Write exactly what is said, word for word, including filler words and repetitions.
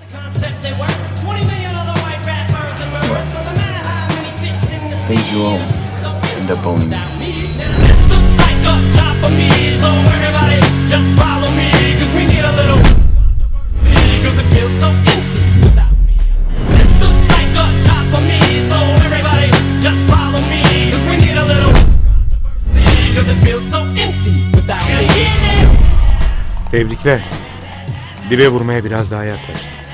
Things you own end up owning you. Tebrikler. Dibe vurmaya biraz daha yaklaştı.